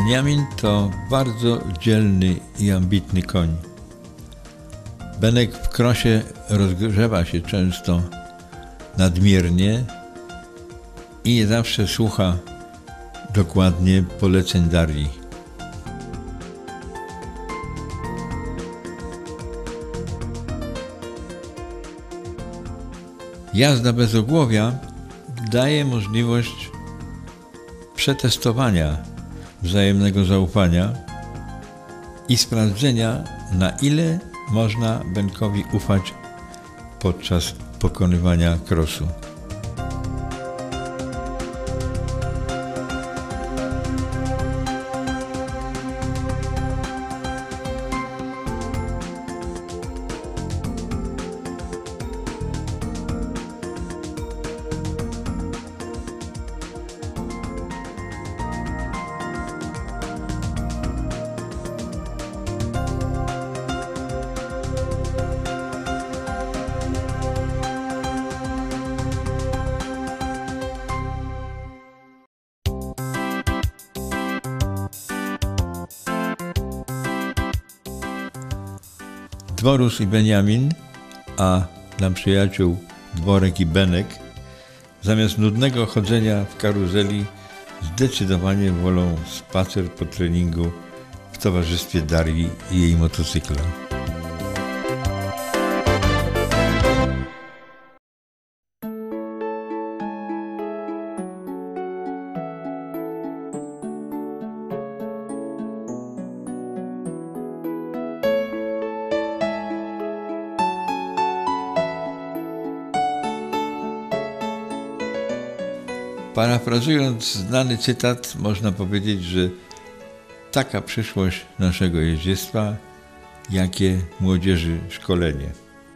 Beniamin to bardzo dzielny i ambitny koń. Benek w krosie rozgrzewa się często nadmiernie i nie zawsze słucha dokładnie poleceń Darii. Jazda bez ogłowia daje możliwość przetestowania wzajemnego zaufania i sprawdzenia, na ile można Benkowi ufać podczas pokonywania krosu. Dworus i Beniamin, a dla przyjaciół Dworek i Benek, zamiast nudnego chodzenia w karuzeli zdecydowanie wolą spacer po treningu w towarzystwie Darii i jej motocykla. Parafrazując znany cytat, można powiedzieć, że taka przyszłość naszego jeździectwa, jakie młodzieży szkolenie.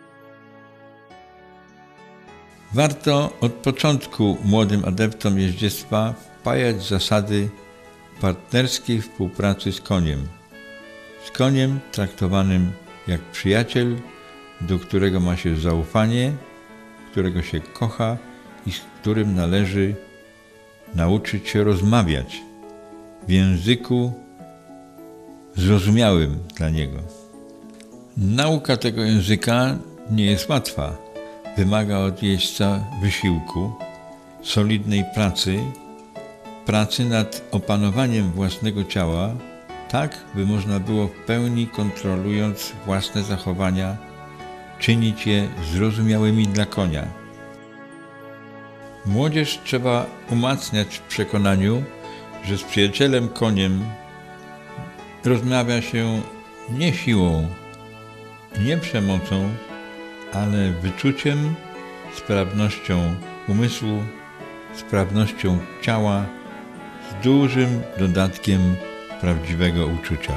Warto od początku młodym adeptom jeździectwa wpajać zasady partnerskiej współpracy z koniem. Z koniem traktowanym jak przyjaciel, do którego ma się zaufanie, którego się kocha i z którym należy nauczyć się rozmawiać w języku zrozumiałym dla niego. Nauka tego języka nie jest łatwa. Wymaga od jeźdźca wysiłku, solidnej pracy nad opanowaniem własnego ciała, tak by można było w pełni, kontrolując własne zachowania, czynić je zrozumiałymi dla konia. Młodzież trzeba umacniać w przekonaniu, że z przyjacielem koniem rozmawia się nie siłą, nie przemocą, ale wyczuciem, sprawnością umysłu, sprawnością ciała, z dużym dodatkiem prawdziwego uczucia.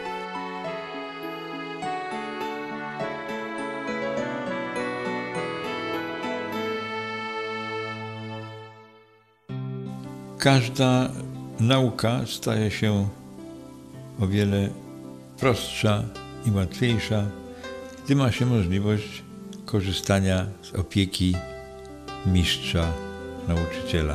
Każda nauka staje się o wiele prostsza i łatwiejsza, gdy ma się możliwość korzystania z opieki mistrza, nauczyciela.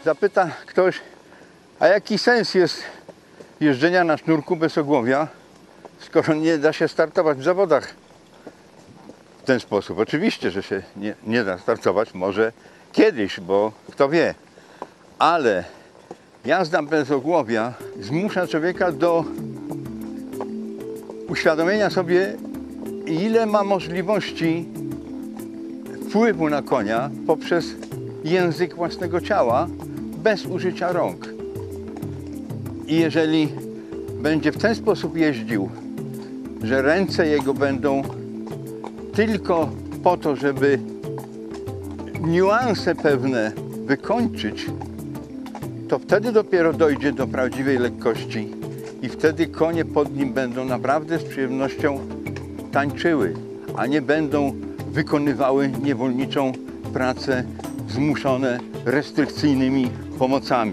Zapyta ktoś, a jaki sens jest jeżdżenia na sznurku bez ogłowia, skoro nie da się startować w zawodach w ten sposób? Oczywiście, że się nie da startować, może kiedyś, bo kto wie, ale jazda bez ogłowia zmusza człowieka do uświadomienia sobie, ile ma możliwości wpływu na konia poprzez język własnego ciała bez użycia rąk. I jeżeli będzie w ten sposób jeździł, że ręce jego będą tylko po to, żeby niuanse pewne wykończyć, to wtedy dopiero dojdzie do prawdziwej lekkości i wtedy konie pod nim będą naprawdę z przyjemnością tańczyły, a nie będą wykonywały niewolniczą pracę zmuszone restrykcyjnymi pomocami.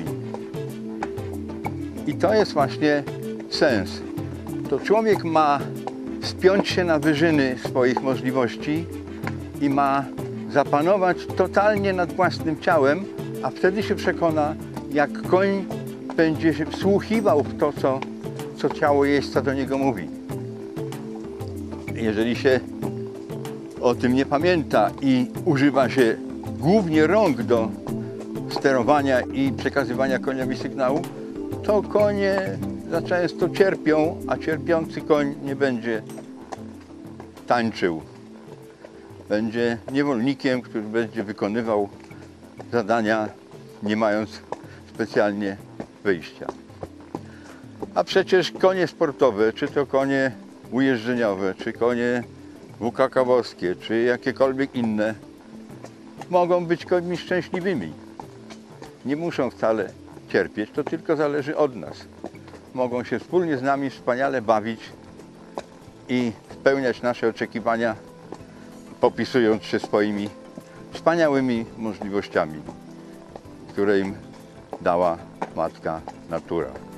I to jest właśnie sens. To człowiek ma spiąć się na wyżyny swoich możliwości i ma zapanować totalnie nad własnym ciałem, a wtedy się przekona, jak koń będzie się wsłuchiwał w to, co ciało jeźdźca do niego mówi. Jeżeli się o tym nie pamięta i używa się głównie rąk do sterowania i przekazywania koniowi sygnału, to konie za często cierpią, a cierpiący koń nie będzie tańczył. Będzie niewolnikiem, który będzie wykonywał zadania, nie mając specjalnie wyjścia. A przecież konie sportowe, czy to konie ujeżdżeniowe, czy konie WKK-owskie, czy jakiekolwiek inne, mogą być końmi szczęśliwymi. Nie muszą wcale cierpieć, to tylko zależy od nas. Mogą się wspólnie z nami wspaniale bawić i spełniać nasze oczekiwania, popisując się swoimi wspaniałymi możliwościami, które im dała matka natura.